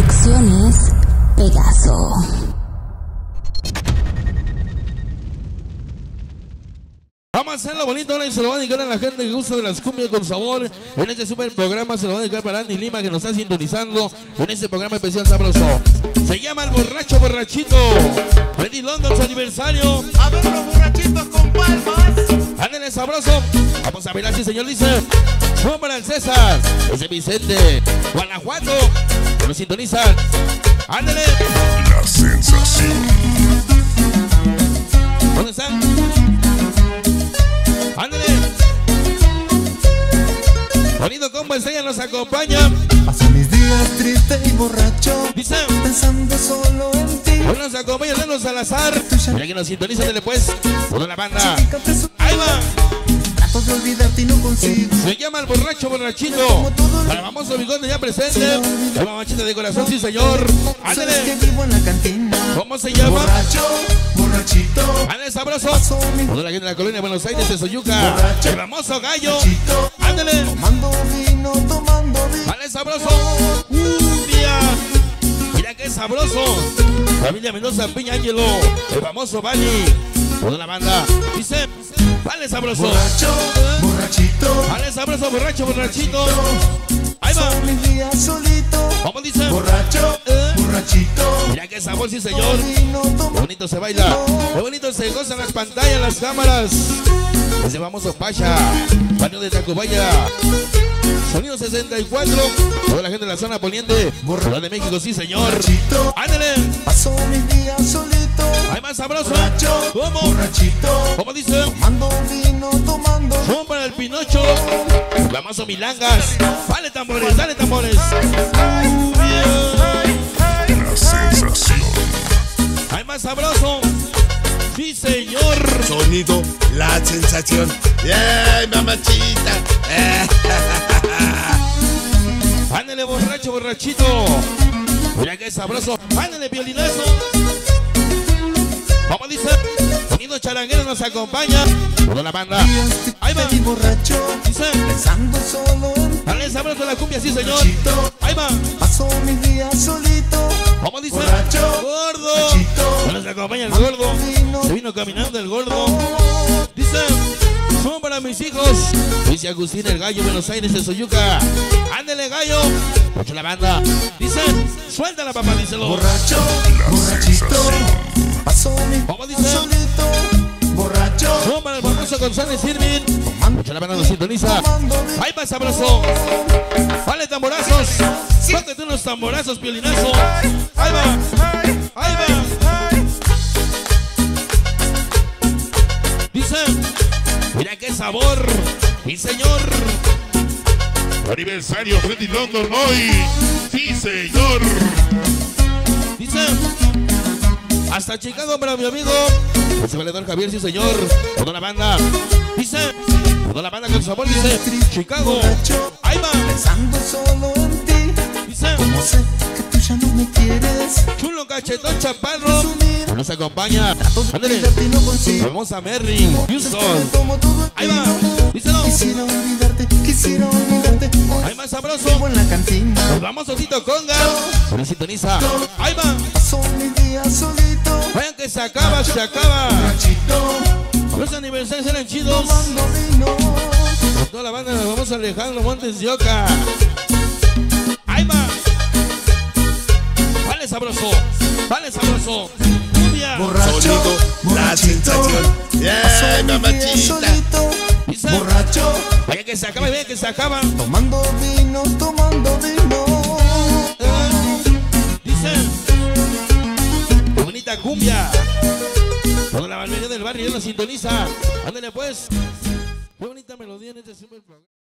Producciones Pegaso. Vamos a hacerlo bonito ahora y se lo va a dedicar a la gente que gusta de las cumbias con sabor. En este super programa se lo va a dedicar para Andy Lima, que nos está sintonizando en este programa especial sabroso. Se llama El Borracho Borrachito. Freddy London, su aniversario. A ver los borrachitos con palmas. Ándale sabroso. Vamos a ver así, señor, dice. Vamos para el César. Ese Vicente. Guanajuato. Que nos sintonizan. Ándale. La sensación. ¿Dónde están? Ándale. Bonito combo estrella nos acompaña. Paso mis días triste y borracho, Dice. pensando solo en ti. Hoy nos acompaña Leno Salazar. Mira que nos sintoniza, dele pues. Toda la banda. Chica, preso- Ahí va. Trato de olvidarte y no consigo. Se llama El Borracho Borrachito. Para famoso bigote ya presente. La mamachita de corazón, sí señor. Sabes Ándale. que vivo en la cantina. ¿Cómo se llama? Borracho, borrachito. Ándale sabroso. Paso mi Toda la gente de la colonia de Buenos Aires, de Soyuca. Borracho. El famoso gallo. borrachito. Ándale. Tomando vino, tomando vino. Ándale sabroso. Cumbia. Mira qué sabroso. Familia Mendoza, Piña Ángelo. El famoso Bali. Toda la banda. Dice. Vale sabroso. Borracho, borrachito. Vale sabroso, borracho, borrachito. Ahí va. Paso mis días solito. ¿Cómo dice? Borracho, borrachito. Mira qué sabor, sí señor. Vino, Qué tomando. bonito se baila. Qué bonito se goza en las pantallas, las cámaras. Ese famoso Pacha. Baño de Tacubaya. Sonido 64. Toda la gente de la zona poniente. Ciudad de México, sí señor. Borrachito. Ándale. Paso mis días solito. Hay más sabroso. Borracho, ¿Cómo? borrachito. ¿Cómo dice? Tomando vino, tomando. Son para el Pinocho. Famoso Milangas. Dale tambores, dale tambores. La sensación. Hay más sabroso. Sí señor. Sonido, la sensación. ¡Ay, mamachita! Ándale borracho, borrachito. Mira qué sabroso. Ándale violinazo. Vamos dice. Sonido charanguero nos acompaña. Toda la banda. Ahí va. Y borracho. Dice. Pensando solo en ti. Dale sabroso la cumbia, sí señor. Borrachito. Ahí va. Paso mis días solito. Vamos dice. Borracho. Gordo. Borrachito. Nos acompaña el gordo. Se vino caminando el gordo. Dice. Son para mis hijos. Dice Agustín el gallo, Buenos Aires, de Soyuca. Ándele gallo. Mucho la banda. Dice. Suéltala papá, díselo. Borracho, La borrachito. sensación. Paso mis ¿Cómo días dice? solito. Borracho. Son para el famoso González Irving. Mucha la banda nos sintoniza. Ahí va sabroso. Vale tamborazos. Tócate unos tamborazos, violinazo. Ahí va. Ahí va. Dice. Mira qué sabor. Sí, señor. Aniversario Freddy London hoy. Sí, señor. Dice. Hasta Chicago para mi amigo. Ese valedor Javier, sí, señor. Toda la banda. Dice. Toda la banda con sabor. Dice. Chicago. Ahí va. Pensando solo en ti. Dice. Como sé que tú ya no me quieres. Chulo cachetón chaparro. Que nos acompaña. Ándale. Olvidarte y no consigo. Vamos a Merry. Houston. Tomo todo el Ahí va. tiempo. Díselo. Quisiera olvidarte, quisiera olvidarte. Hay más sabroso. Vivo en la cantina. Nos vamos Osito Conga. Con el sintoniza. Ahí va. Paso mis días solito. Vayan que se acaba, se acaba. Borrachito. Los aniversarios eran chidos. Tomando vino. Con toda la banda nos vamos a Alejandro Montes de Oca. Ahí va. Vale sabroso. Vale sabroso. Cumbia. Borracho. Sonido, la borrachito. sensación. Paso ¡Ay, mis días mamachita! solito. Dice. Borracho. Vaya que se acaba y vaya que se acaba. Tomando vino, tomando vino. Dice. Qué bonita cumbia. Toda la mayoría del barrio nos sintoniza. Ándale pues. Qué bonita melodía en este super programa.